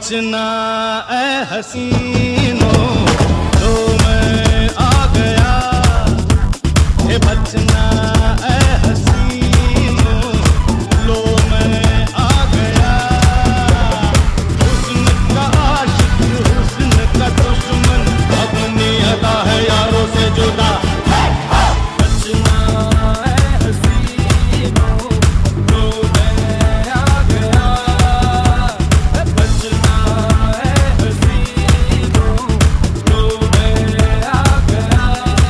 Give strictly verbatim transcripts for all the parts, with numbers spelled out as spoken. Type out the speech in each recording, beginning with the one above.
बचना ए हसीनो, तो मैं आ गया। ये बचना ए हसीनो, लो मैं आ गया। हुस्न का आशिक, हुस्न का दुश्मन, अपनी अदा है यारों से जुदा। बचना ए हसीनो, लो मैं आ गया। बचना ए हसीनो, लो मैं आ गया।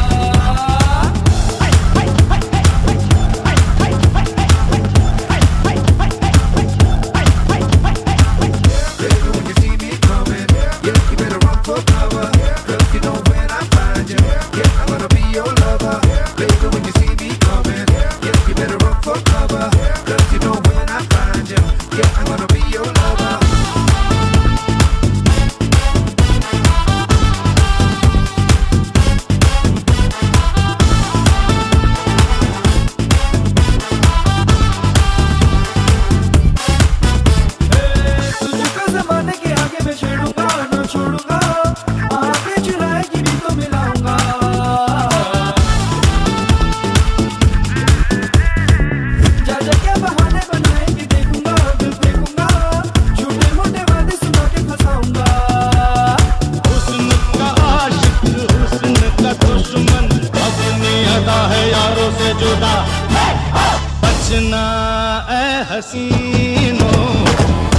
Baby, when you see me coming, yeah, you better run for cover. Girl, you know when I find you, yeah, I'm gonna be your lover. Baby, when you see me coming, yeah, you better run for cover. Girl, you know when I find you, yeah, I'm gonna be your lover. तुझको ज़माने के आगे मैं छेड़ूंगा, ना छोड़ूंगा। आगे चुराएगी भी तो मिलाऊंगा। जा जा क्या बहाने बनाएगी देखूंगा, दिल फेंकूंगा। झूठे मोटे वादे सुना के फंसाऊंगा। हुस्न का आशिक, हुस्न का दुश्मन, अपनी अदा है यारों से जुदा। बचना ए हसीनो,